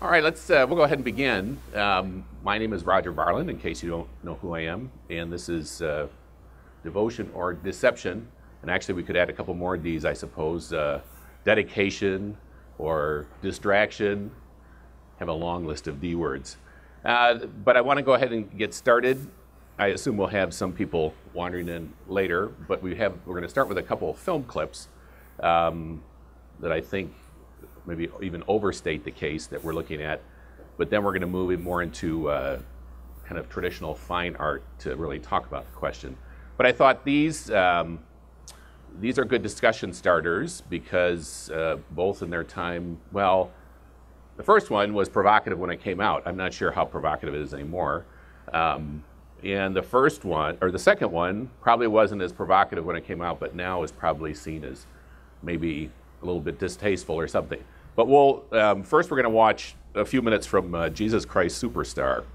All right, we'll go ahead and begin. My name is Roger Varland, in case you don't know who I am, and this is devotion or deception. And actually, we could add a couple more of these, I suppose. Dedication or distraction. Have a long list of D words. But I want to go ahead and get started. I assume we'll have some people wandering in later, but we're going to start with a couple of film clips that I think maybe even overstate the case that we're looking at. But then we're going to move it more into kind of traditional fine art to really talk about the question. But I thought these are good discussion starters because both in their time, well, the first one was provocative when it came out. I'm not sure how provocative it is anymore. And the first one, or the second one, probably wasn't as provocative when it came out, but now is probably seen as maybe a little bit distasteful or something. But first we're going to watch a few minutes from Jesus Christ Superstar.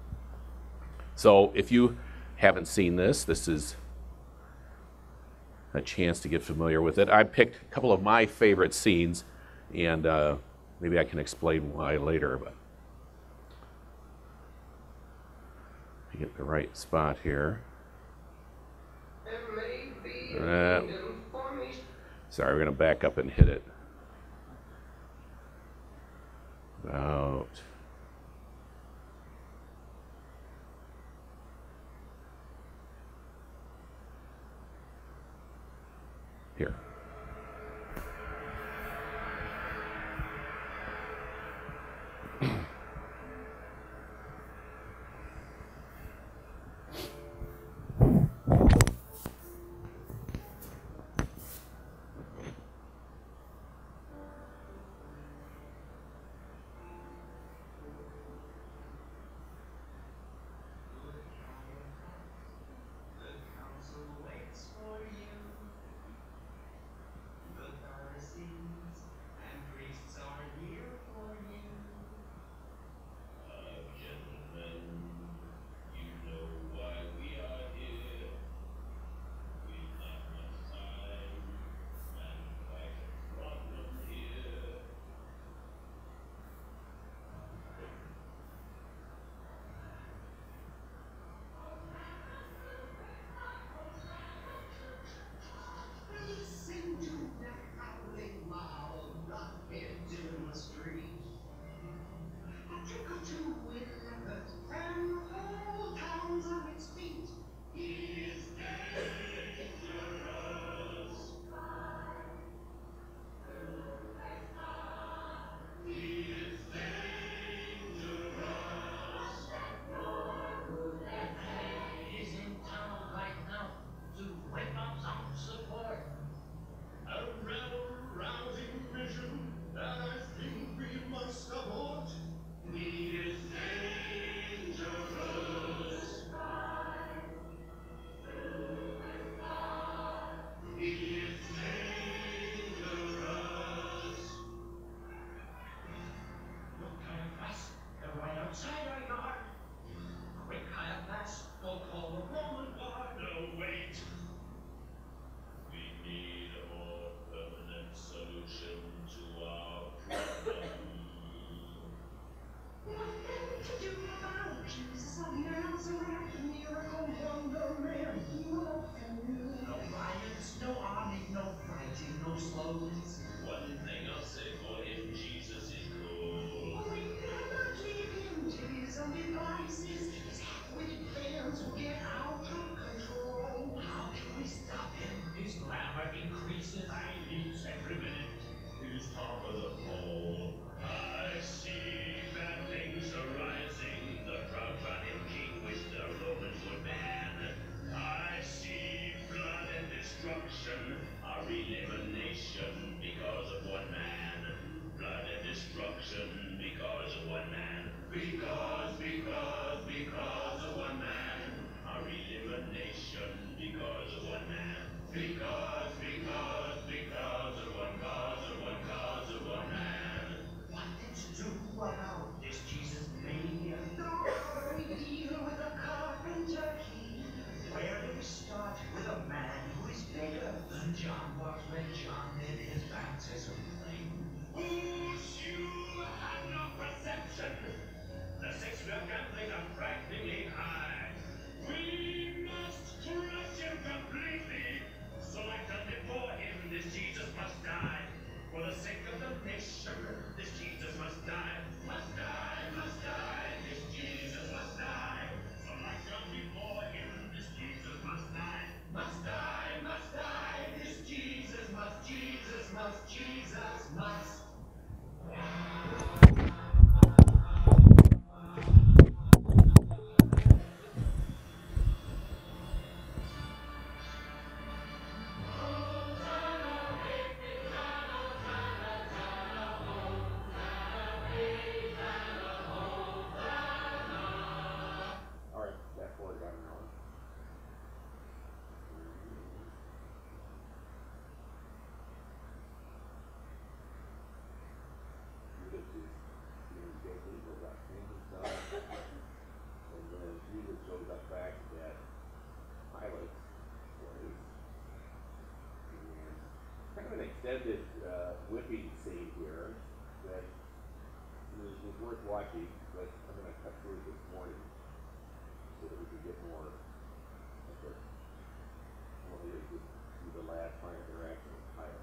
So if you haven't seen this, this is a chance to get familiar with it. I picked a couple of my favorite scenes, and maybe I can explain why later. But to get the right spot here. Sorry, we're going to back up and hit it. About here. Our elimination because of one man. All right, that chord got it on. And then Jesus goes up back to that pilot place. And kind of an extended whipping scene here that is worth watching, but I'm going to cut through it this morning so that we can get more of the, well, the last final interaction with pilot.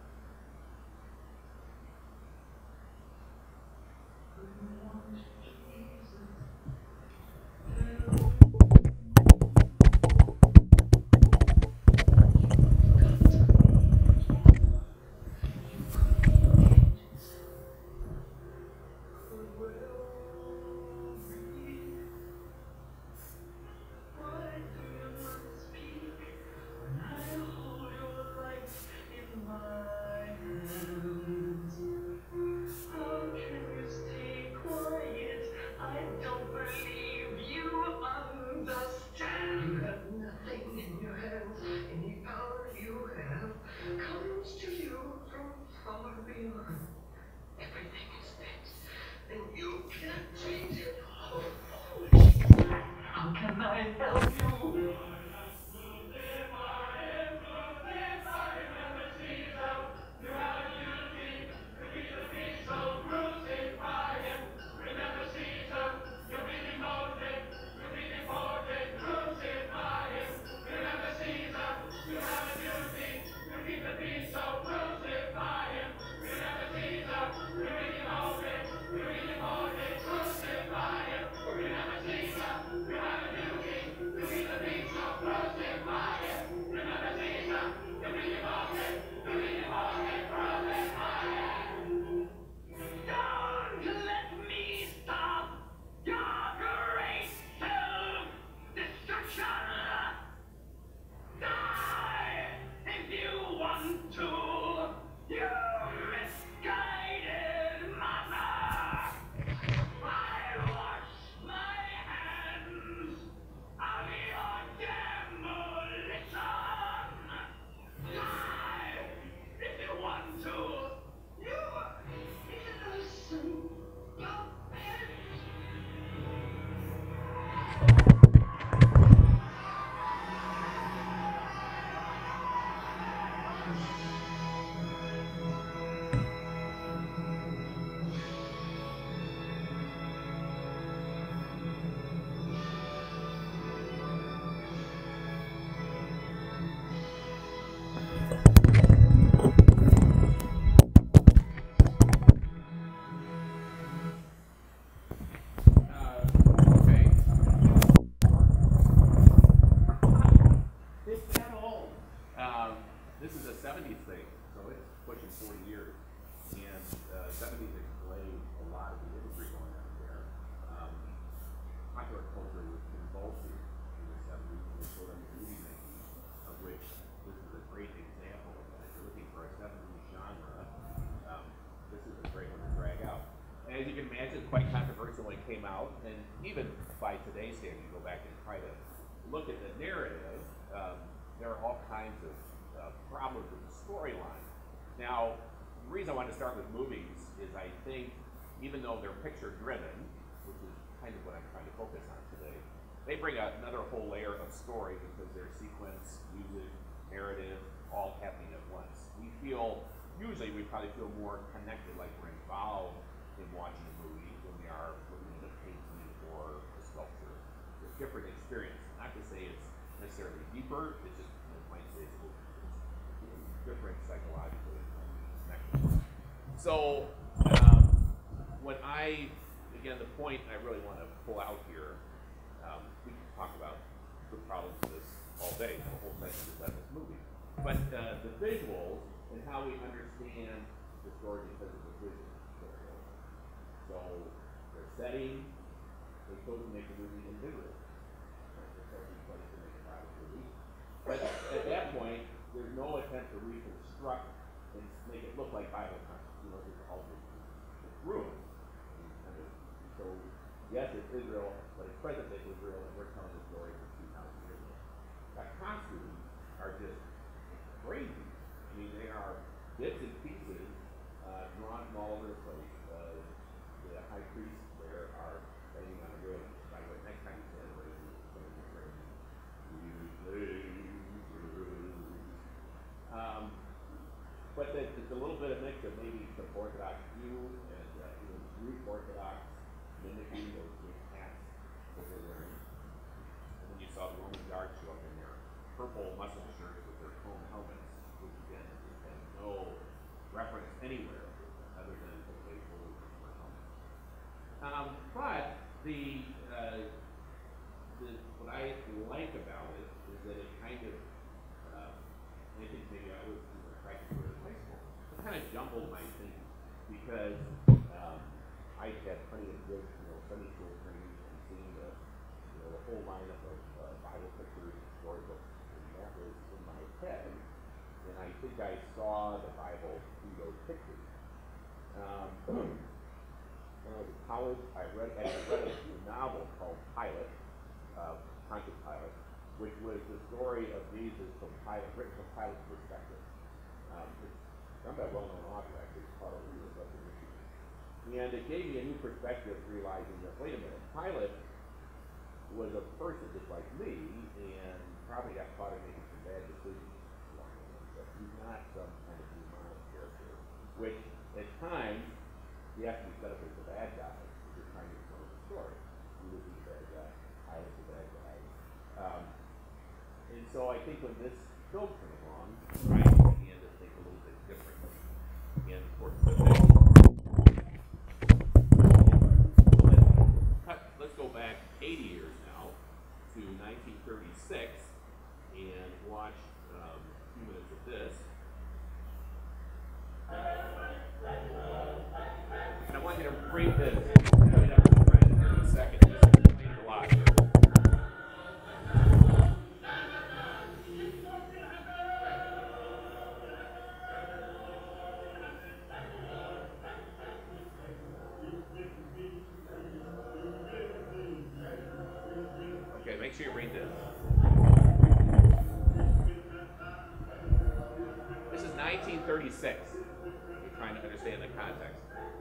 This is a 70s thing, so it's pushing 40 years. And 70s explain a lot of the imagery going on there. Popular culture was convulsing in the 70s when they showed up movie making, of which this is a great example of that. If you're looking for a 70s genre, this is a great one to drag out. And as you can imagine, quite controversial when it came out, and even by today's standard, you go back and try to look at the narrative, there are all kinds of problems with the storyline. Now, the reason I wanted to start with movies is I think, even though they're picture-driven, which is kind of what I'm trying to focus on today, they bring another whole layer of story because their sequence, music, narrative, all happening at once. Usually we probably feel more connected, like we're involved in watching a movie than we are looking at a painting or a sculpture. It's a different experience. Not to say it's necessarily deeper, it's just, it might say it's different psychologically. So, again, the point I really want to pull out here, we can talk about the problems of this all day, the whole thing is about this movie. But the visuals and how we understand the story because of the visuals. So their setting, they chose to make the movie in Israel. But at that point, there's no attempt to reconstruct and make it look like Bible times. You know, it's all it's ruined. So yes, it's Israel, but it's present day Israel, and we're telling the story for 2,000 years ago. Now, costumes are just crazy. I mean, they are bits and pieces drawn from all over the place. The high priests there are laying on a rib. By the way, next time you stand away, you're going to get ready. But it's a little bit of mix of maybe some Orthodox Jew and even Greek Orthodox mimicking those big hats that they're wearing. And then you saw the Roman Guard show up in their purple muscle shirts with their chrome helmets, which again has no reference anywhere other than okay, for helmets. But what I like about it is that it kind of, I think maybe I was attracted to it in high school. It kind of jumbled my thinking because I had plenty of good, Sunday school training and seeing the whole lineup of Bible pictures and storybooks, and that was in my head. And I think I saw the Bible through those pictures. When I was in college, I read a novel called Pilate, Pontius Pilate, which was the story of Jesus from Pilate, written from Pilate's perspective. It's done by a well-known author, actually, it's called and it gave me a new perspective, realizing that, wait a minute, Pilate was a person just like me, and probably got caught in making some bad decisions along the way, but he's not some kind of demonic character, which at times he has to be set up as the bad guy if you're trying to tell the story. He was the bad guy, I was the bad guy. And so I think when this film came along, I began to think a little bit differently. And of course, let's go back 80 years now to 1936 and watch a few minutes of this. And I want you to bring this right up in front in a second. Just explain it a lot. Okay, make sure you read this. This is 1936. You're trying to understand the context.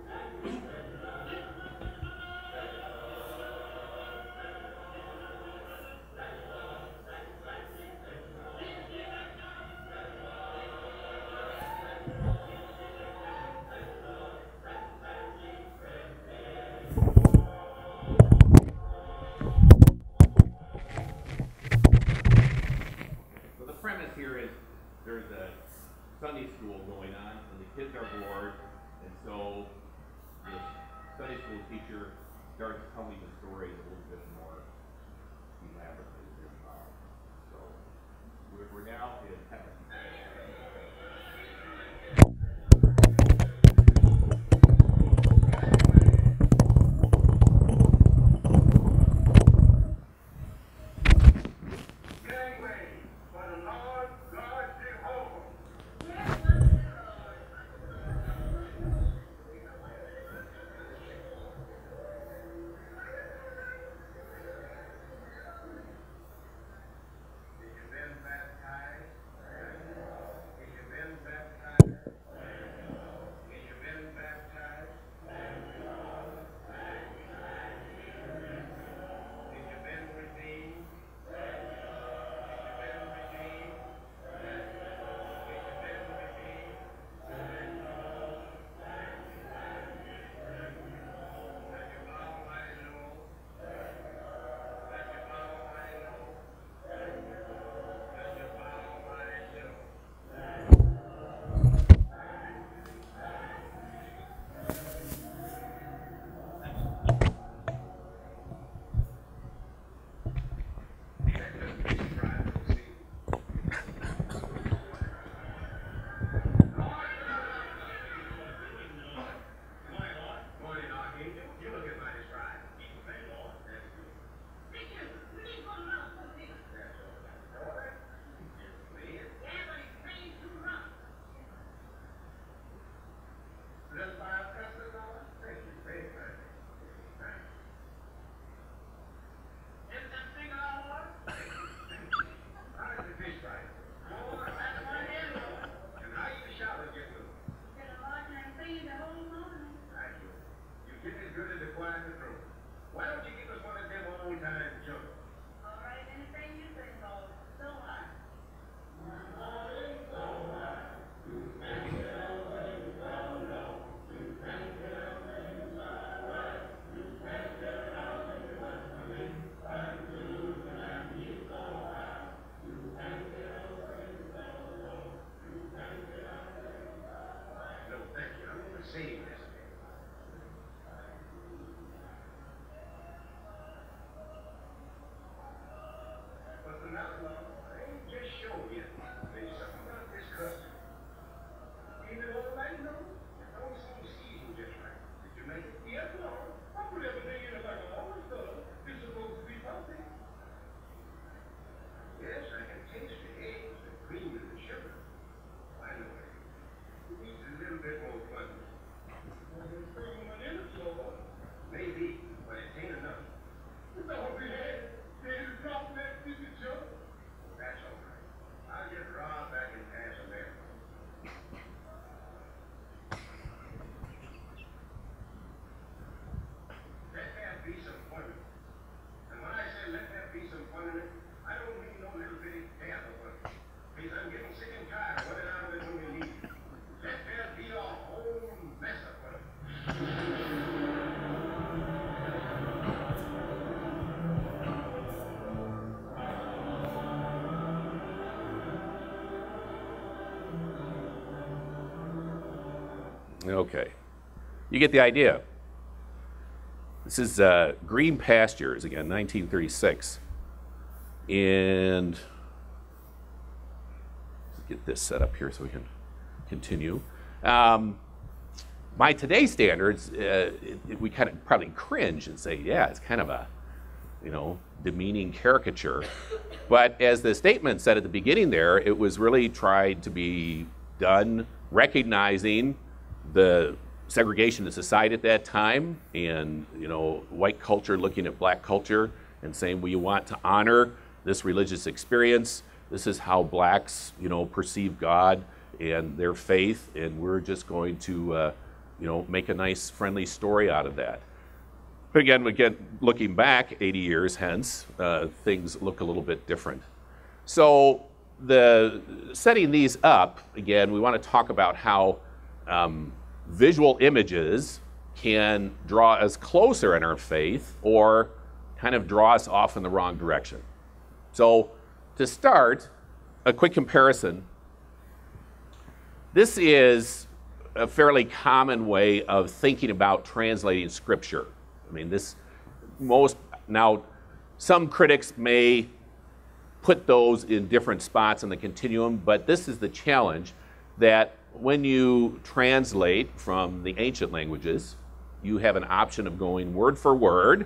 So the premise here is there's a Sunday school going on, and the kids are bored, and so the Sunday school teacher starts telling the story a little bit more elaborately. So we're now in heaven. good as a quiet control. Why don't you give us one of them old-time jokes? All right, anything you say, so high. No, thank you. I'm going to save this. But the outlaw, I ain't just showing you. There's something about this custom. Even all I know, it don't seem seasoned just right. Did you make it? Yes, Lord. I put everything in it like I always do. It's supposed to be healthy. Yes, I can taste the eggs, the cream, and the sugar. I know it. It needs a little bit more fun. Well, there's one in it, Lord. Maybe, but it ain't enough. It's all we had. They dropped that piece of junk. That's all right. I'll just rob back and pass them there. Let there be some fun in it. And when I say let there be some fun in it, I don't mean no little bitty dab of fun. Because I'm getting sick and tired of running out of it when we need it. Let there be a whole mess of fun. Okay, you get the idea. This is Green Pastures, again, 1936. And let's get this set up here so we can continue. By today's standards, we kind of probably cringe and say, yeah, it's kind of a, demeaning caricature. But as the statement said at the beginning there, it was really tried to be done recognizing the segregation of society at that time, and white culture looking at black culture and saying, we want to honor this religious experience. This is how blacks perceive God and their faith, and we're just going to make a nice friendly story out of that. But again, looking back 80 years hence, things look a little bit different. So setting these up, again, we want to talk about how visual images can draw us closer in our faith or kind of draw us off in the wrong direction. So to start, a quick comparison. This is a fairly common way of thinking about translating scripture. I mean, now some critics may put those in different spots in the continuum, but this is the challenge, that when you translate from the ancient languages, you have an option of going word for word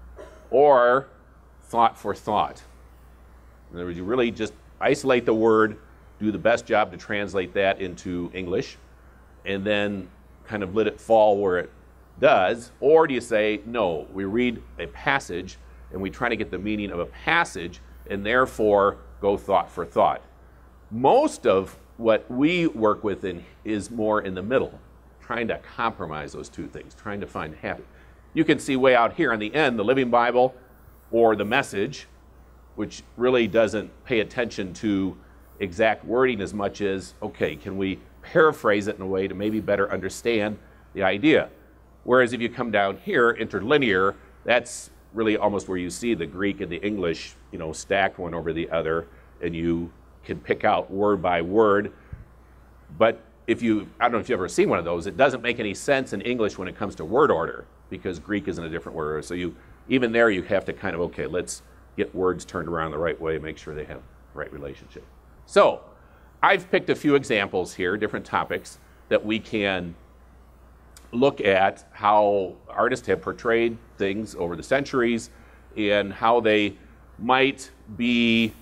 or thought for thought. In other words, you really just isolate the word, do the best job to translate that into English, and then kind of let it fall where it does. Or do you say, no, we read a passage and we try to get the meaning of a passage and therefore go thought for thought. Most of what we work with is more in the middle, trying to compromise those two things, trying to find happy. You can see way out here on the end, the Living Bible or the Message, which really doesn't pay attention to exact wording as much as, okay, can we paraphrase it in a way to maybe better understand the idea? Whereas if you come down here, interlinear, that's really almost where you see the Greek and the English, stacked one over the other, and you can pick out word by word. But I don't know if you've ever seen one of those, it doesn't make any sense in English when it comes to word order, because Greek is in a different word order. So even there you have to kind of, okay, let's get words turned around the right way, make sure they have the right relationship. So I've picked a few examples here, different topics, that we can look at how artists have portrayed things over the centuries and how they might be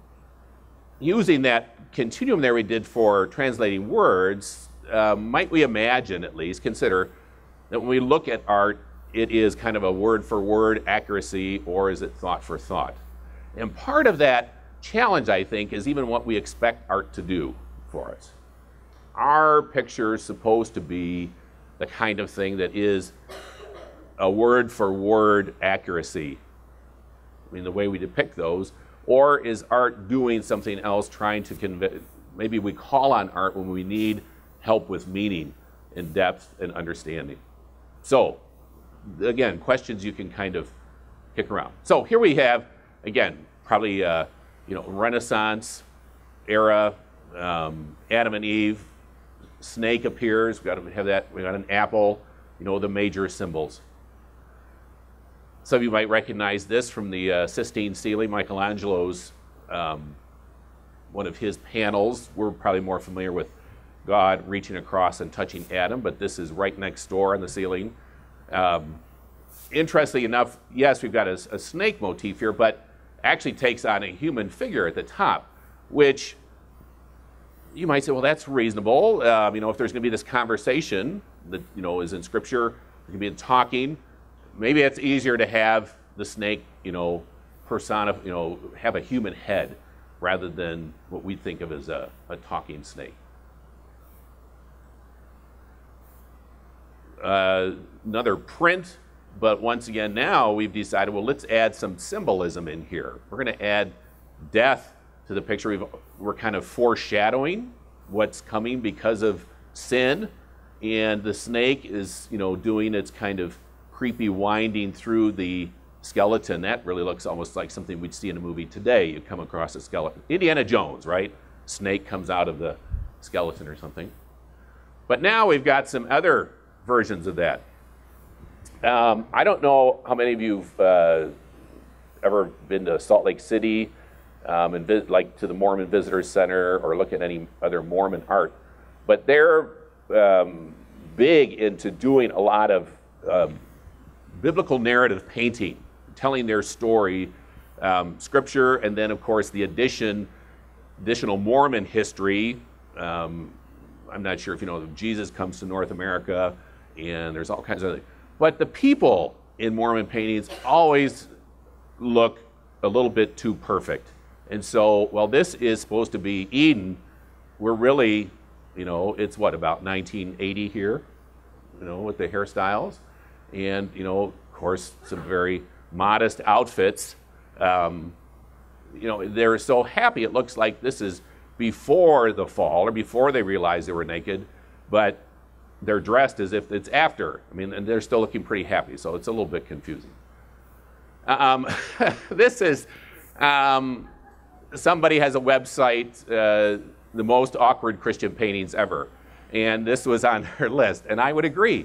using that continuum there we did for translating words. Might we imagine, at least, consider that when we look at art, it is kind of a word-for-word accuracy, or is it thought for thought? And part of that challenge, I think, is even what we expect art to do for us. Our picture is supposed to be the kind of thing that is a word for word accuracy, I mean, the way we depict those, or is art doing something else, trying to convey? Maybe we call on art when we need help with meaning and depth and understanding. So, again, questions you can kind of kick around. So here we have, again, probably Renaissance era, Adam and Eve, snake appears. We got to have that. We got an apple. The major symbols. Some of you might recognize this from the Sistine ceiling, Michelangelo's, one of his panels. We're probably more familiar with God reaching across and touching Adam, but this is right next door on the ceiling. Interestingly enough, yes, we've got a snake motif here, but actually takes on a human figure at the top, which you might say, well, that's reasonable. If there's going to be this conversation that is in Scripture, there can be talking. Maybe it's easier to have the snake, have a human head rather than what we think of as a talking snake. Another print, but once again now we've decided, well, let's add some symbolism in here. We're going to add death to the picture. We're kind of foreshadowing what's coming because of sin, and the snake is doing its kind of creepy winding through the skeleton. That really looks almost like something we'd see in a movie today. You come across a skeleton. Indiana Jones, right? Snake comes out of the skeleton or something. But now we've got some other versions of that. I don't know how many of you have ever been to Salt Lake City, and like to the Mormon Visitor Center, or look at any other Mormon art, but they're big into doing a lot of biblical narrative painting, telling their story, Scripture, and then of course the additional Mormon history. I'm not sure if Jesus comes to North America, and there's all kinds of other. But the people in Mormon paintings always look a little bit too perfect. And so, while this is supposed to be Eden, we're really, it's what, about 1980 here, with the hairstyles. And, of course, some very modest outfits. They're so happy. It looks like this is before the fall, or before they realized they were naked, but they're dressed as if it's after. And they're still looking pretty happy, so it's a little bit confusing. This is, somebody has a website, the most awkward Christian paintings ever, and this was on their list, and I would agree.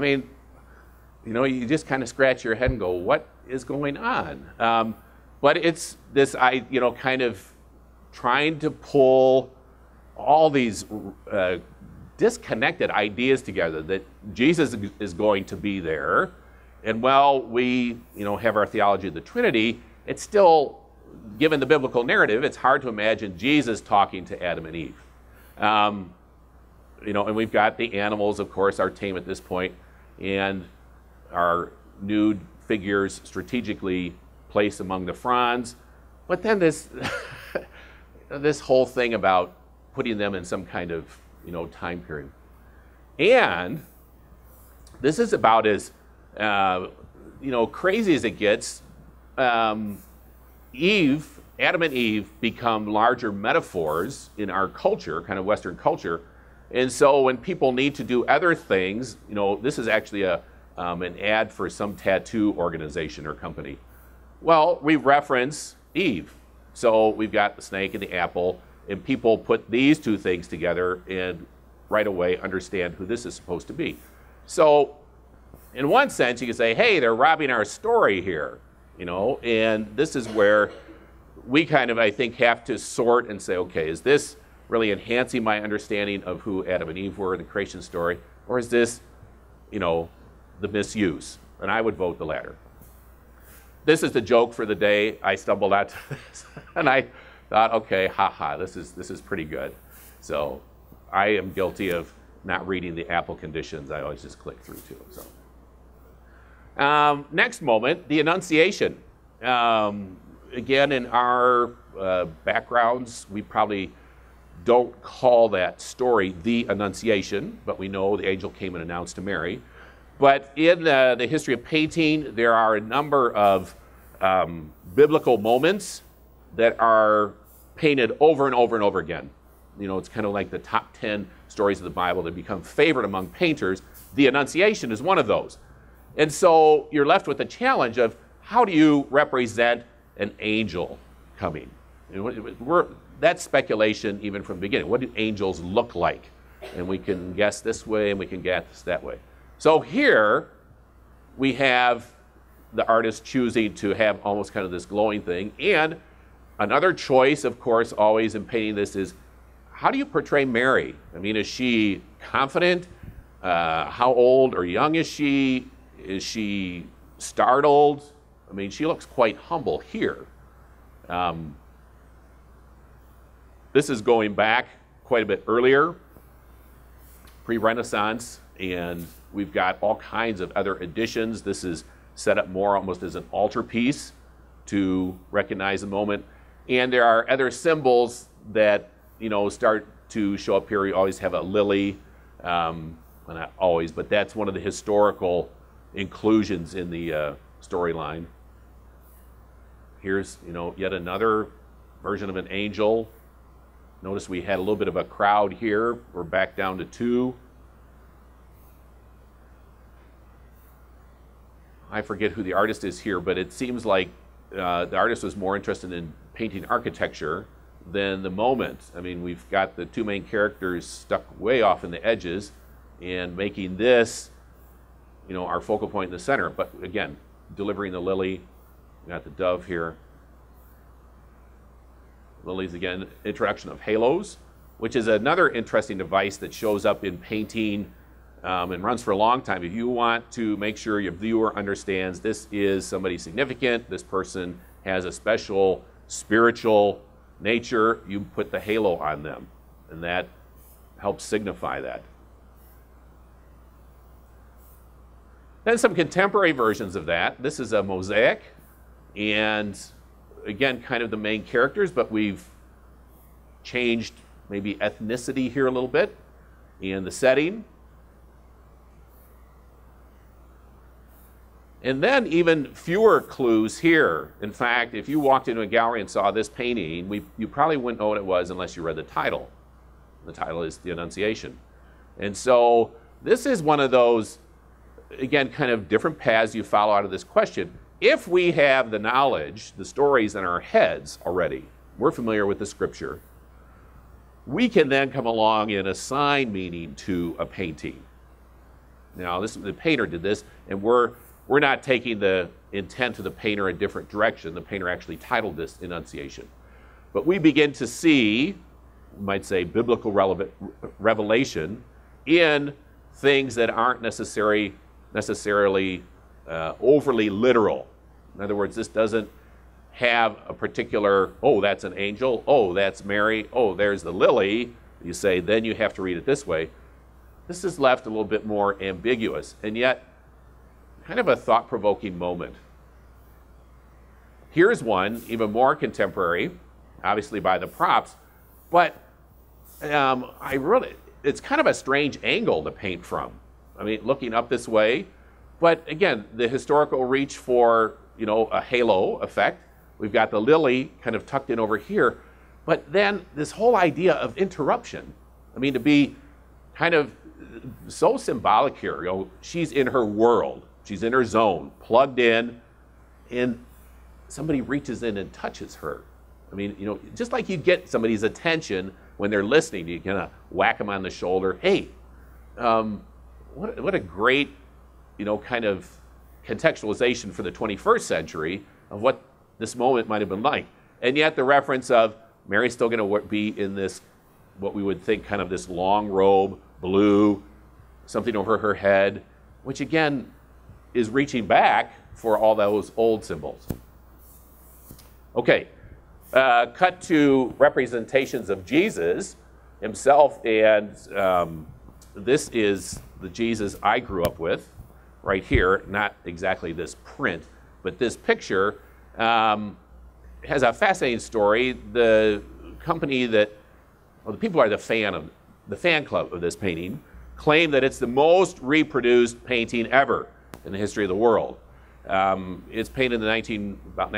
You just kind of scratch your head and go, what is going on? But it's this, kind of trying to pull all these disconnected ideas together, that Jesus is going to be there, and while we have our theology of the Trinity, it's still, given the biblical narrative, it's hard to imagine Jesus talking to Adam and Eve. And we've got the animals, of course, are tame at this point, and our nude figures strategically placed among the fronds. But then this this whole thing about putting them in some kind of time period. And this is about as crazy as it gets. Adam and Eve become larger metaphors in our culture, kind of Western culture. And so when people need to do other things, this is actually an ad for some tattoo organization or company. Well, we reference Eve. So we've got the snake and the apple, and people put these two things together and right away understand who this is supposed to be. So in one sense, you can say, hey, they're robbing our story here, and this is where we kind of, I think, have to sort and say, okay, is this really enhancing my understanding of who Adam and Eve were in the creation story, or is this, the misuse? And I would vote the latter. This is the joke for the day. I stumbled out to this, and I thought, okay, haha, this is pretty good. So I am guilty of not reading the Apple conditions. I always just click through to them. So next moment, the Annunciation. Again, in our backgrounds, we probably don't call that story the Annunciation, but we know the angel came and announced to Mary. But in the history of painting, there are a number of biblical moments that are painted over and over and over again. You know, it's kind of like the top 10 stories of the Bible that become favorite among painters. The Annunciation is one of those. And so you're left with the challenge of how do you represent an angel coming? That's speculation even from the beginning. What do angels look like? And we can guess this way and we can guess that way. So here we have the artist choosing to have almost kind of this glowing thing. And another choice, of course, always in painting this is, how do you portray Mary? I mean, is she confident? How old or young is she? Is she startled? I mean, she looks quite humble here. This is going back quite a bit earlier, pre-Renaissance, and we've got all kinds of other additions. This is set up more almost as an altarpiece to recognize the moment. And there are other symbols that, you know, start to show up here. You always have a lily, well, not always, but that's one of the historical inclusions in the storyline. Here's, you know, yet another version of an angel. Notice we had a little bit of a crowd here. We're back down to 2. I forget who the artist is here, but it seems like the artist was more interested in painting architecture than the moment. I mean, we've got the 2 main characters stuck way off in the edges and making this, you know, our focal point in the center. But again, delivering the lily. We got the dove here. Lilies again, introduction of halos, which is another interesting device that shows up in painting and runs for a long time. If you want to make sure your viewer understands this is somebody significant, this person has a special spiritual nature, you put the halo on them, and that helps signify that. Then some contemporary versions of that. This is a mosaic, and again, kind of the main characters, but we've changed maybe ethnicity here a little bit and the setting. And then even fewer clues here. In fact, if you walked into a gallery and saw this painting, you probably wouldn't know what it was unless you read the title. The title is The Annunciation. And so this is one of those, again, kind of different paths you follow out of this question. If we have the knowledge, the stories in our heads already, we're familiar with the scripture, we can then come along and assign meaning to a painting. Now, the painter did this, and we're not taking the intent of the painter a different direction. The painter actually titled this Annunciation. But we begin to see, we might say, biblical revelation in things that aren't necessarily overly literal. In other words, this doesn't have a particular, oh, that's an angel, oh, that's Mary, oh, there's the lily. You say, then you have to read it this way. This is left a little bit more ambiguous, and yet kind of a thought-provoking moment. Here's one, even more contemporary, obviously by the props, but it's kind of a strange angle to paint from. I mean, looking up this way, but again, the historical reach for, you know, a halo effect. We've got the lily kind of tucked in over here, but then this whole idea of interruption. I mean, to be kind of so symbolic here. You know, she's in her world, she's in her zone, plugged in, and somebody reaches in and touches her. I mean, you know, just like you get somebody's attention when they're listening, you kind of whack them on the shoulder. Hey, what a great, you know, kind of contextualization for the 21st century of what this moment might have been like. And yet the reference of Mary's still going to be in this, what we would think kind of this long robe, blue, something over her head, which again is reaching back for all those old symbols. Okay, cut to representations of Jesus himself, and this is the Jesus I grew up with right here, not exactly this print, but this picture has a fascinating story. The company that, well, the people are the fan club of this painting, claim that it's the most reproduced painting ever in the history of the world. It's painted in about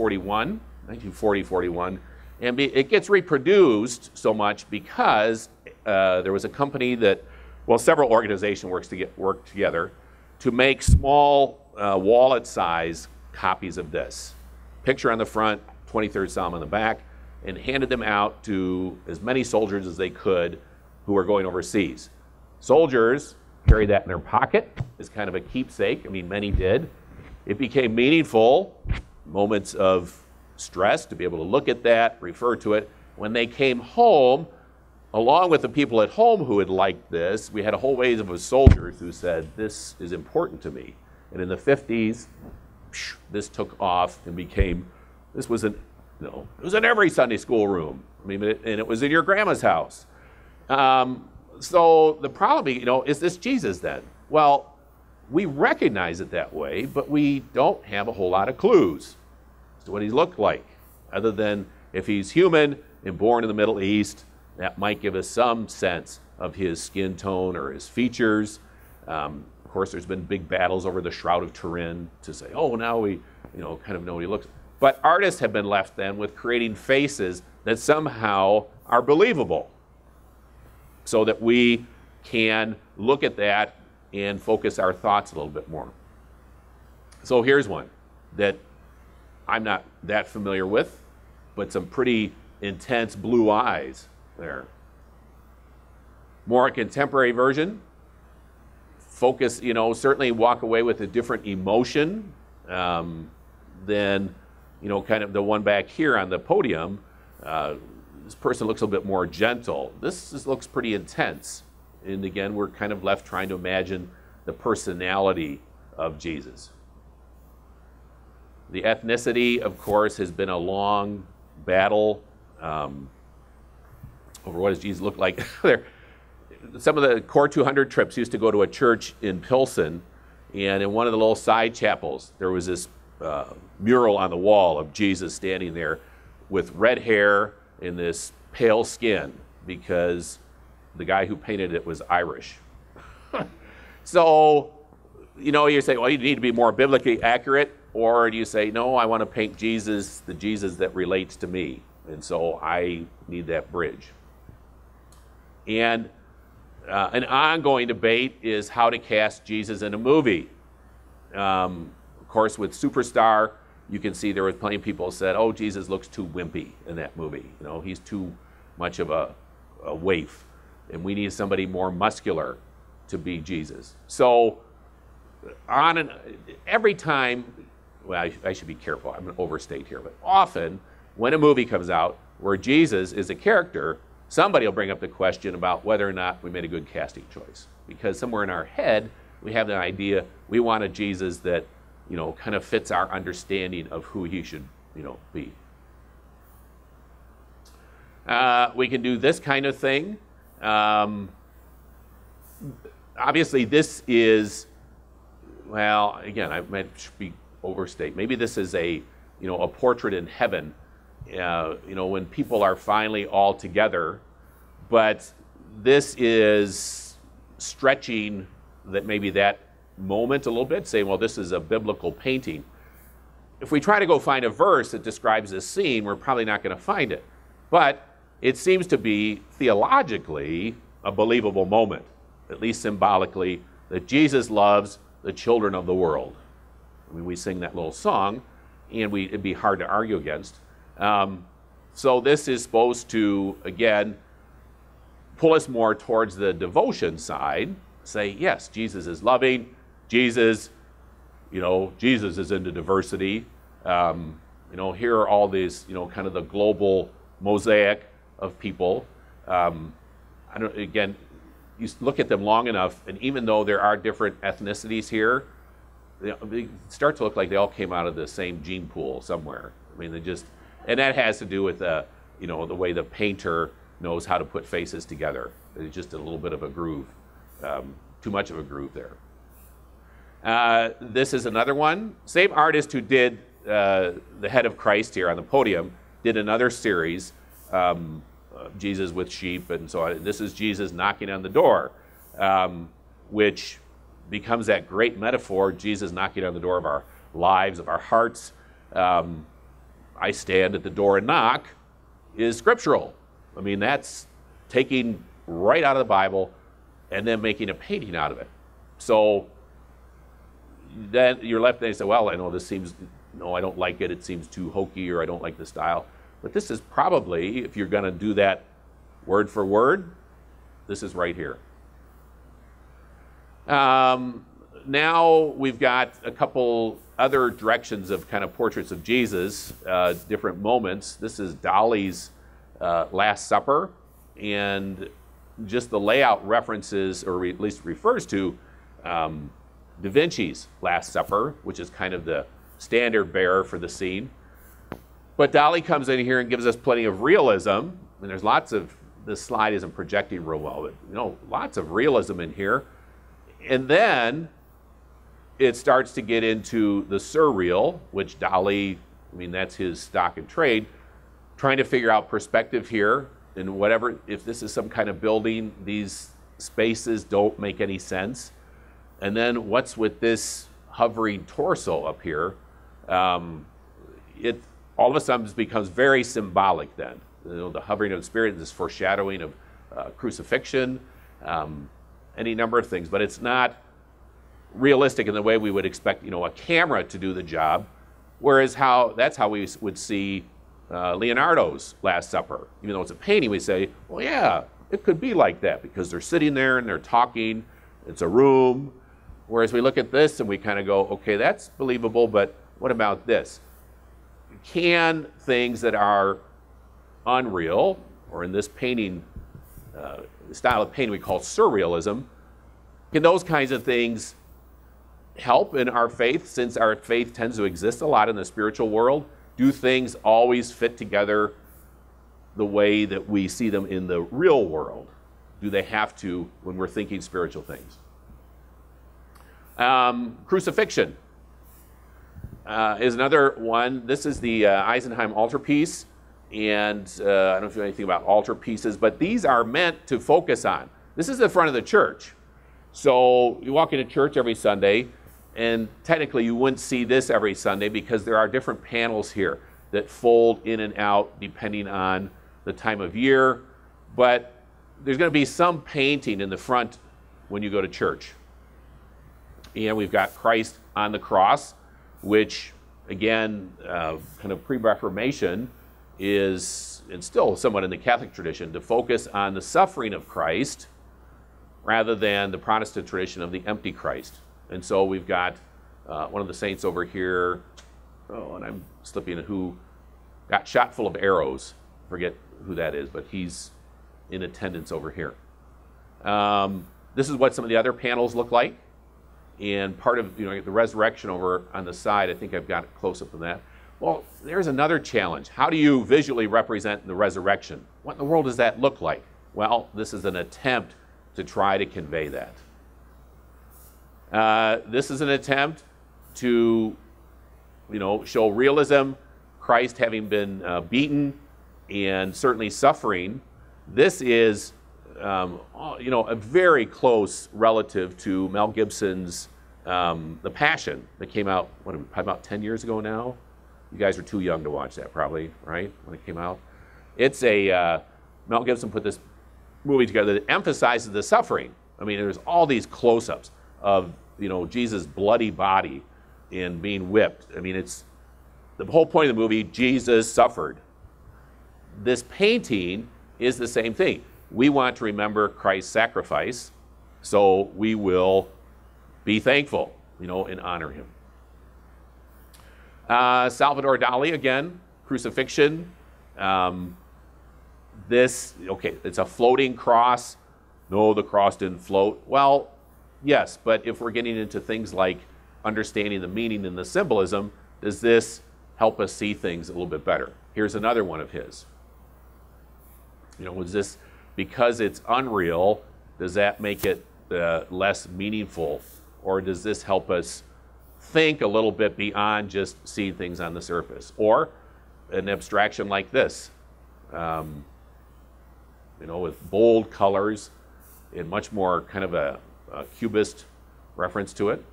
1940-41, and it gets reproduced so much because there was a company that, well, several organizations worked together to make small wallet-size copies of this. Picture on the front, 23rd Psalm on the back, and handed them out to as many soldiers as they could who were going overseas. Soldiers carried that in their pocket as kind of a keepsake. I mean, many did. It became meaningful, moments of stress, to be able to look at that, refer to it. When they came home, along with the people at home who had liked this, we had a whole wave of soldiers who said, this is important to me. And in the 50s, this took off and became, this was it was in every Sunday school room. I mean, and it was in your grandma's house. So the problem, is this Jesus then? Well, we recognize it that way, but we don't have a whole lot of clues as to what he looked like, other than if he's human and born in the Middle East, that might give us some sense of his skin tone or his features. Of course, there's been big battles over the Shroud of Turin to say, oh, now we kind of know what he looks like. But artists have been left then with creating faces that somehow are believable, so that we can look at that and focus our thoughts a little bit more. So here's one that I'm not that familiar with, but some pretty intense blue eyes there. More a contemporary version. Focus, certainly walk away with a different emotion than, kind of the one back here on the podium. This person looks a little bit more gentle. This looks pretty intense. And again, we're kind of left trying to imagine the personality of Jesus. The ethnicity, of course, has been a long battle over what does Jesus look like. Some of the Core 200 trips used to go to a church in Pilsen, and in one of the little side chapels, there was this mural on the wall of Jesus standing there with red hair and this pale skin, because the guy who painted it was Irish. So, you say, well, you need to be more biblically accurate, or do you say, no, I want to paint Jesus, the Jesus that relates to me, and so I need that bridge. And an ongoing debate is how to cast Jesus in a movie. Of course, with Superstar, you can see there were plenty of people who said, oh, Jesus looks too wimpy in that movie. He's too much of a waif, and we need somebody more muscular to be Jesus. So every time, well, I should be careful, I'm going to overstate here, but often when a movie comes out where Jesus is a character, somebody will bring up the question about whether or not we made a good casting choice. Because somewhere in our head, we have the idea we want a Jesus that kind of fits our understanding of who he should, be. We can do this kind of thing. Obviously, this is, well, again, I might be overstate. Maybe this is a portrait in heaven, when people are finally all together. But this is stretching that maybe that moment a little bit, saying, well, this is a biblical painting. If we try to go find a verse that describes this scene, we're probably not going to find it. But it seems to be theologically a believable moment, at least symbolically, that Jesus loves the children of the world. I mean, we sing that little song, and it'd be hard to argue against. So this is supposed to, again, pull us more towards the devotion side, say, yes, Jesus is loving, Jesus is into diversity. Here are all these, kind of the global mosaic of people. Again, you look at them long enough, and even though there are different ethnicities here, they start to look like they all came out of the same gene pool somewhere. I mean, and that has to do with the way the painter knows how to put faces together. It's just a little bit of a groove, too much of a groove there. This is another one. Same artist who did the head of Christ here on the podium did another series, Jesus with sheep and so on. This is Jesus knocking on the door. which becomes that great metaphor, Jesus knocking on the door of our lives, of our hearts. I stand at the door and knock is scriptural. I mean, that's taking right out of the Bible and then making a painting out of it. So then you're left there and say, well, I know this seems, no, I don't like it. It seems too hokey, or I don't like the style. But this is probably, if you're going to do that word for word, this is right here. Now we've got a couple other directions of kind of portraits of Jesus, different moments. This is Dali's Last Supper, and just the layout references, or at least refers to, Da Vinci's Last Supper, which is kind of the standard bearer for the scene. But Dali comes in here and gives us plenty of realism, and there's lots of, this slide isn't projecting real well, but lots of realism in here. And then it starts to get into the surreal, which Dali, I mean, that's his stock and trade, trying to figure out perspective here, and whatever, if this is some kind of building, these spaces don't make any sense. And then what's with this hovering torso up here? It all of a sudden becomes very symbolic then. The hovering of the Spirit, this foreshadowing of crucifixion, any number of things, but it's not realistic in the way we would expect, a camera to do the job. Whereas that's how we would see Leonardo's Last Supper. Even though it's a painting, we say, well, yeah, it could be like that because they're sitting there and they're talking. It's a room. Whereas we look at this and we kind of go, okay, that's believable, but what about this? Can things that are unreal, or in this painting, style of painting we call surrealism, can those kinds of things help in our faith, since our faith tends to exist a lot in the spiritual world? Do things always fit together the way that we see them in the real world? Do they have to when we're thinking spiritual things? Crucifixion is another one. This is the Eisenheim altarpiece, and I don't know if you know anything about altarpieces, but these are meant to focus on. This is the front of the church. So you walk into church every Sunday, and technically you wouldn't see this every Sunday because there are different panels here that fold in and out depending on the time of year. But there's going to be some painting in the front when you go to church. And we've got Christ on the cross, which, again, kind of pre-Reformation is, and still somewhat in the Catholic tradition, to focus on the suffering of Christ rather than the Protestant tradition of the empty Christ. And so we've got one of the saints over here, and I'm slipping, who got shot full of arrows. Forget who that is, but he's in attendance over here. This is what some of the other panels look like. And part of the resurrection over on the side, I think I've got a close-up of that. Well, there's another challenge. How do you visually represent the resurrection? What in the world does that look like? Well, this is an attempt to try to convey that. This is an attempt to, show realism, Christ having been beaten and certainly suffering. This is, a very close relative to Mel Gibson's The Passion that came out, about 10 years ago now? You guys are too young to watch that, probably, right, when it came out? It's Mel Gibson put this movie together that emphasizes the suffering. I mean, there's all these close-ups of, Jesus' bloody body and being whipped. I mean, it's the whole point of the movie, Jesus suffered. This painting is the same thing. We want to remember Christ's sacrifice, so we will be thankful, and honor him. Salvador Dali, again, crucifixion. It's a floating cross. No, the cross didn't float. Well, yes, but if we're getting into things like understanding the meaning and the symbolism, does this help us see things a little bit better? Here's another one of his. Was this, because it's unreal, does that make it less meaningful? Or does this help us think a little bit beyond just seeing things on the surface? Or an abstraction like this, with bold colors. and much more kind of a cubist reference to it.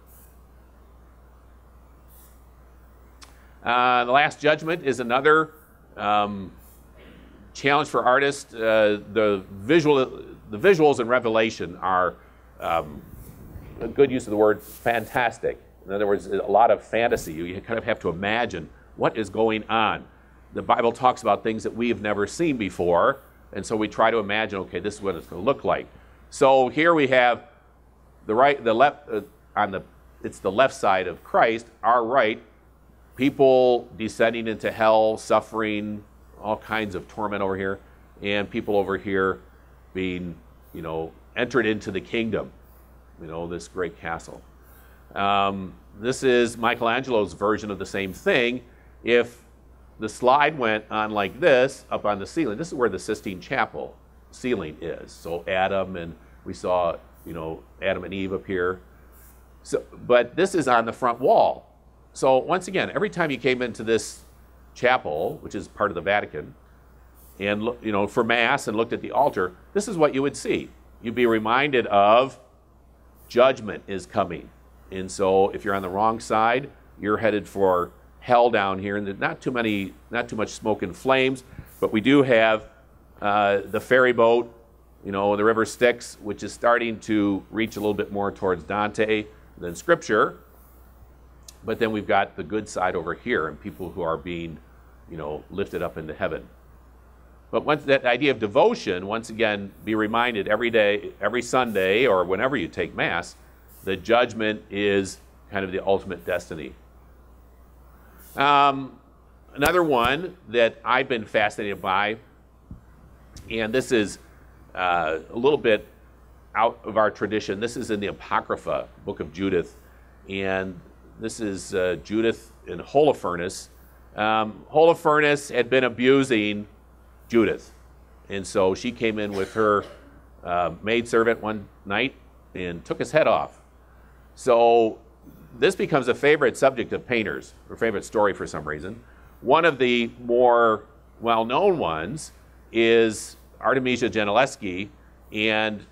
The Last Judgment is another challenge for artists. The visuals in Revelation are a good use of the word fantastic. In other words, a lot of fantasy. You kind of have to imagine what is going on. The Bible talks about things that we have never seen before, and so we try to imagine, okay, this is what it's going to look like. So here we have the left it's the left side of Christ, our right, people descending into hell, suffering all kinds of torment over here, and people over here being, entered into the kingdom, this great castle. This is Michelangelo's version of the same thing. If the slide went on like this, up on the ceiling, this is where the Sistine Chapel ceiling is. So Adam, and we saw, Adam and Eve up here. So, but this is on the front wall. So once again, every time you came into this chapel, which is part of the Vatican, and for Mass and looked at the altar, this is what you would see. You'd be reminded of judgment is coming. And so if you're on the wrong side, you're headed for hell down here. And not too much smoke and flames, but we do have the ferry boat, the river Styx, which is starting to reach a little bit more towards Dante than Scripture. But then we've got the good side over here, and people who are being, lifted up into heaven. But once that idea of devotion, once again, be reminded every day, every Sunday, or whenever you take Mass, the judgment is kind of the ultimate destiny. Another one that I've been fascinated by, and this is a little bit out of our tradition. This is in the Apocrypha, Book of Judith, and this is Judith in Holofernes. Holofernes had been abusing Judith, and so she came in with her maidservant one night and took his head off. So this becomes a favorite subject of painters, or favorite story for some reason. One of the more well-known ones is Artemisia Gentileschi, and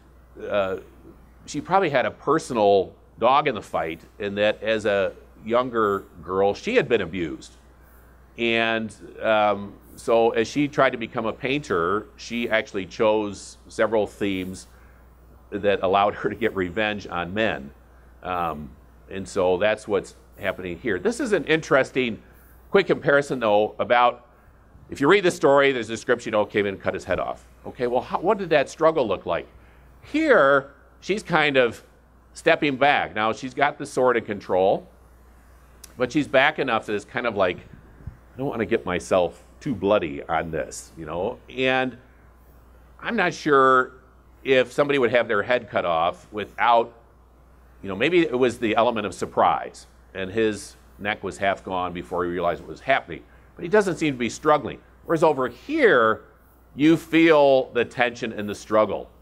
she probably had a personal dog in the fight, in that as a younger girl, she had been abused. And so as she tried to become a painter, she actually chose several themes that allowed her to get revenge on men. And so that's what's happening here. This is an interesting, quick comparison, though, about, if you read the story, there's a description, came in and cut his head off. Okay, well, what did that struggle look like? Here, she's kind of stepping back. Now, she's got the sword in control, but she's back enough that it's kind of like, I don't want to get myself too bloody on this, And I'm not sure if somebody would have their head cut off without, maybe it was the element of surprise, and his neck was half gone before he realized what was happening. But he doesn't seem to be struggling. Whereas over here, you feel the tension and the struggle.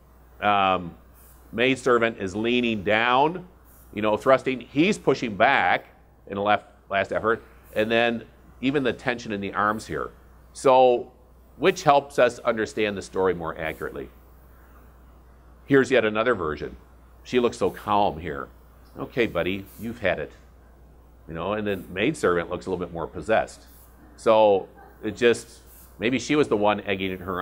Maidservant is leaning down, thrusting. He's pushing back in a last effort. And then even the tension in the arms here. So, which helps us understand the story more accurately. Here's yet another version. She looks so calm here. Okay, buddy, you've had it. And then maidservant looks a little bit more possessed. So it just, maybe she was the one egging her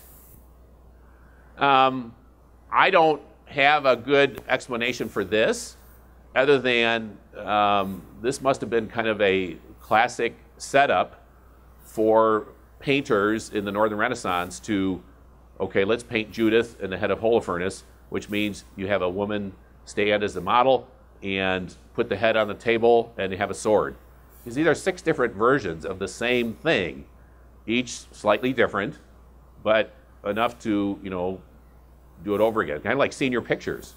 on. I don't have a good explanation for this, other than this must have been kind of a classic setup for painters in the Northern Renaissance to, okay, let's paint Judith in the head of Holofernes, which means you have a woman stand as the model and put the head on the table and you have a sword. Because these are 6 different versions of the same thing, each slightly different, but enough to, do it over again. Kind of like senior pictures.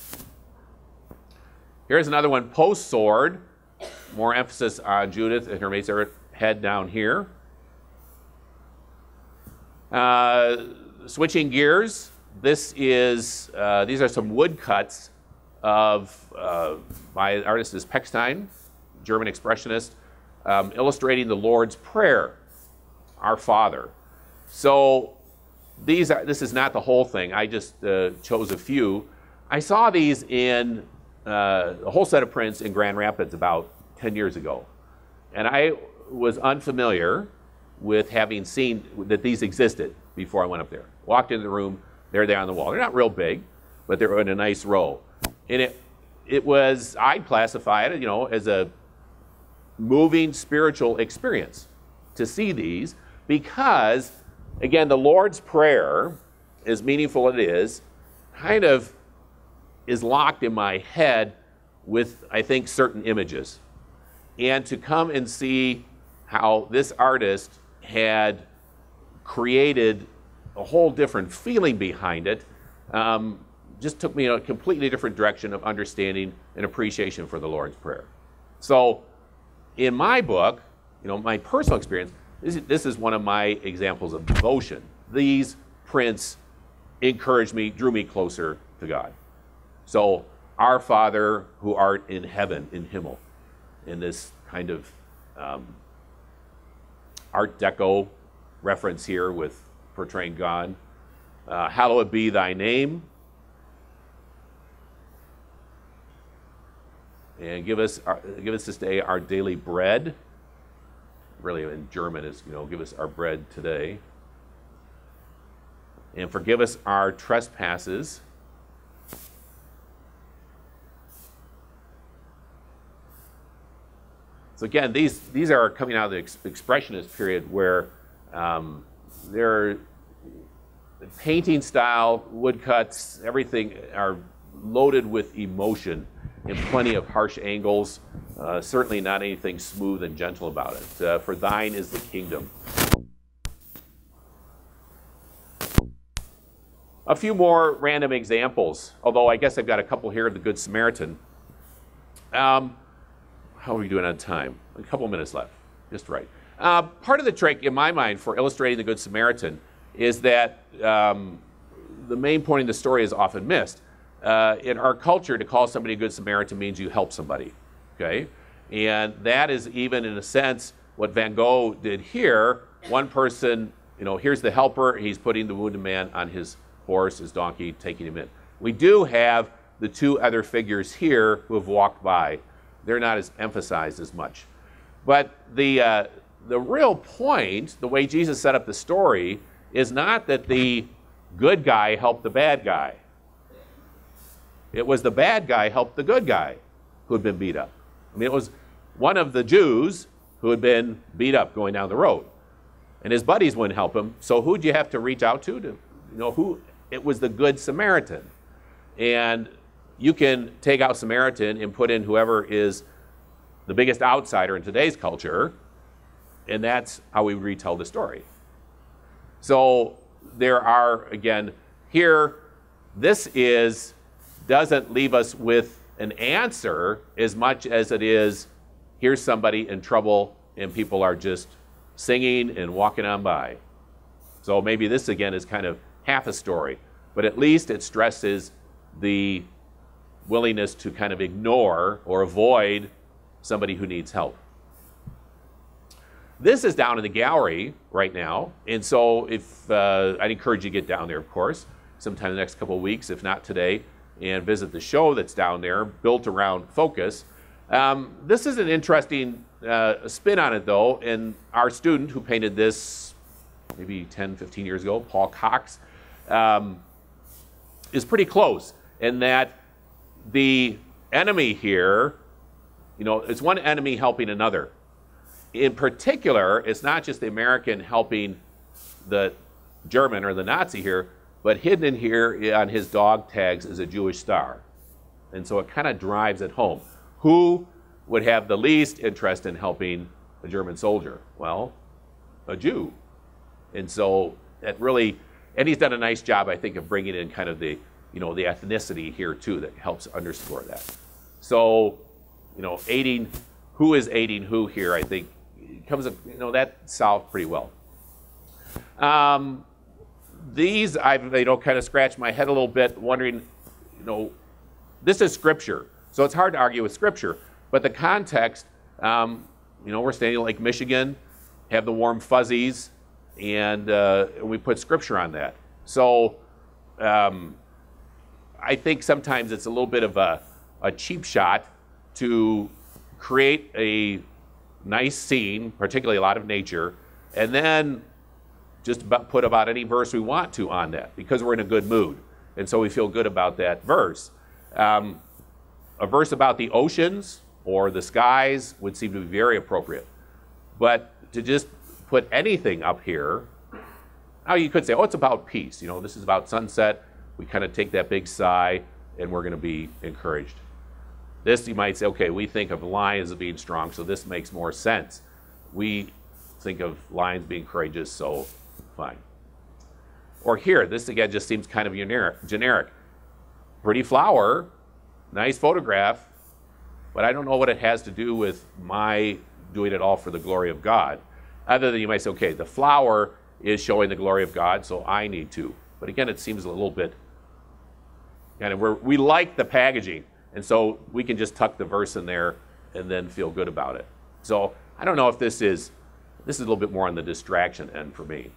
Here's another one, post-sword. More emphasis on Judith and her maidservant head down here. Switching gears, these are some woodcuts by the artist is Pechstein, German expressionist, illustrating the Lord's Prayer, Our Father. So this is not the whole thing. I just chose a few. I saw these in a whole set of prints in Grand Rapids about 10 years ago. And I was unfamiliar with having seen that these existed before I went up there. Walked into the room, they're there on the wall. They're not real big, but they're in a nice row. And it was, I'd classify it, as a moving spiritual experience to see these, because, again, the Lord's Prayer, as meaningful as it is, kind of is locked in my head with, I think, certain images. And to come and see how this artist had created a whole different feeling behind it just took me in a completely different direction of understanding and appreciation for the Lord's Prayer. So in my book, my personal experience, this is one of my examples of devotion. These prints encouraged me, drew me closer to God. So, Our Father who art in heaven, in Himmel, in this kind of Art Deco reference here with portraying God. Hallowed be thy name. And give us this day our daily bread. Really in German is, give us our bread today. And forgive us our trespasses. So again, these are coming out of the Expressionist period where their painting style, woodcuts, everything are loaded with emotion and plenty of harsh angles. Certainly not anything smooth and gentle about it. For thine is the kingdom. A few more random examples, although I guess I've got a couple here of the Good Samaritan. How are we doing on time? A couple minutes left, just right. Part of the trick in my mind for illustrating the Good Samaritan is that the main point of the story is often missed. In our culture, to call somebody a Good Samaritan means you help somebody, okay? And that is even, in a sense, what Van Gogh did here. One person, here's the helper. He's putting the wounded man on his horse, his donkey, taking him in. We do have the two other figures here who have walked by. They're not as emphasized as much. But the real point, the way Jesus set up the story, is not that the good guy helped the bad guy. It was the bad guy helped the good guy who had been beat up. I mean, it was one of the Jews who had been beat up going down the road. And his buddies wouldn't help him. So who'd you have to reach out to who? It was the Good Samaritan. And you can take out Samaritan and put in whoever is the biggest outsider in today's culture, and that's how we retell the story. So there are, again, here, this doesn't leave us with an answer as much as it is, here's somebody in trouble and people are just singing and walking on by. So maybe this, again, is kind of half a story, but at least it stresses the willingness to kind of ignore or avoid somebody who needs help. This is down in the gallery right now, and so if I'd encourage you to get down there, of course, sometime in the next couple of weeks, if not today, and visit the show that's down there, built around focus. This is an interesting spin on it, though, and our student who painted this maybe 10, 15 years ago, Paul Cox, is pretty close in that the enemy here, it's one enemy helping another. In particular, it's not just the American helping the German or the Nazi here, but hidden in here on his dog tags is a Jewish star. And so it kind of drives it home. Who would have the least interest in helping a German soldier? Well, a Jew. And so that really, and he's done a nice job, I think, of bringing in kind of the, the ethnicity here too that helps underscore that. So, aiding, who is aiding who here, I think, comes, that solved pretty well. These, I've, kind of scratched my head a little bit, wondering, this is Scripture, so it's hard to argue with Scripture, but the context, we're standing in Lake Michigan, have the warm fuzzies, and we put Scripture on that. So I think sometimes it's a little bit of a cheap shot to create a nice scene, particularly a lot of nature, and then just put about any verse we want to on that because we're in a good mood. And so we feel good about that verse. A verse about the oceans or the skies would seem to be very appropriate. But to just put anything up here, now you could say, oh, it's about peace. You know, this is about sunset. We kind of take that big sigh and we're going to be encouraged. This, you might say, okay, we think of lions as being strong, so this makes more sense. We think of lions being courageous, so fine. Or here, this again just seems kind of generic. Pretty flower, nice photograph, but I don't know what it has to do with my doing it all for the glory of God. Other than you might say, okay, the flower is showing the glory of God, so I need to. But again, it seems a little bit, kind of, we like the packaging, and so we can just tuck the verse in there and then feel good about it. So I don't know if this is a little bit more on the distraction end for me.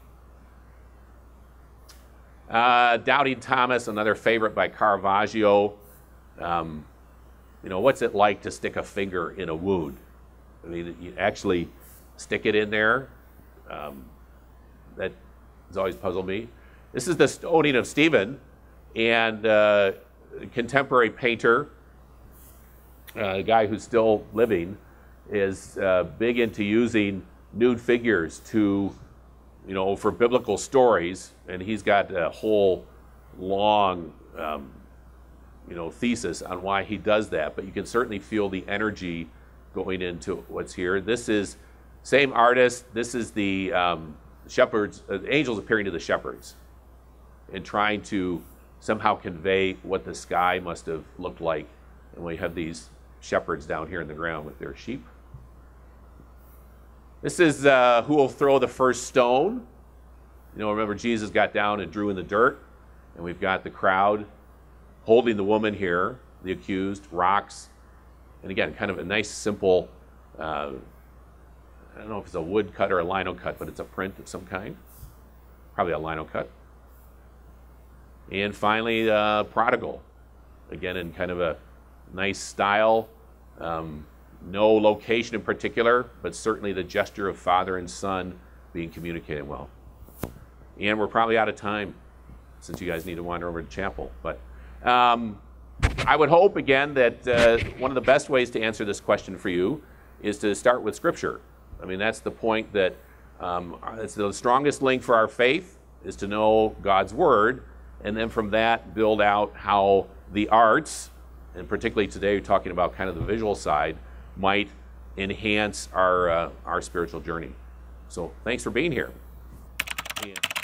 Doubting Thomas, another favorite by Caravaggio. You know, what's it like to stick a finger in a wound? I mean, you actually stick it in there. That has always puzzled me. This is the stoning of Stephen, and a contemporary painter, a guy who's still living, is big into using nude figures to, you know, for biblical stories, and he's got a whole long, you know, thesis on why he does that. But you can certainly feel the energy going into what's here. This is same artist. This is the shepherds, angels appearing to the shepherds, and trying to somehow convey what the sky must have looked like. And we have these shepherds down here in the ground with their sheep. This is who will throw the first stone. You know, remember Jesus got down and drew in the dirt, and we've got the crowd holding the woman here, the accused, rocks, and again, kind of a nice, simple, I don't know if it's a wood cut or a lino cut, but it's a print of some kind, probably a lino cut. And finally, Prodigal, again in kind of a nice style, no location in particular, but certainly the gesture of father and son being communicated well. And we're probably out of time since you guys need to wander over to chapel. But I would hope, again, that one of the best ways to answer this question for you is to start with Scripture. I mean, that's the point that it's the strongest link for our faith is to know God's Word, and then from that build out how the arts, and particularly today we're talking about kind of the visual side, might enhance our spiritual journey. So thanks for being here. And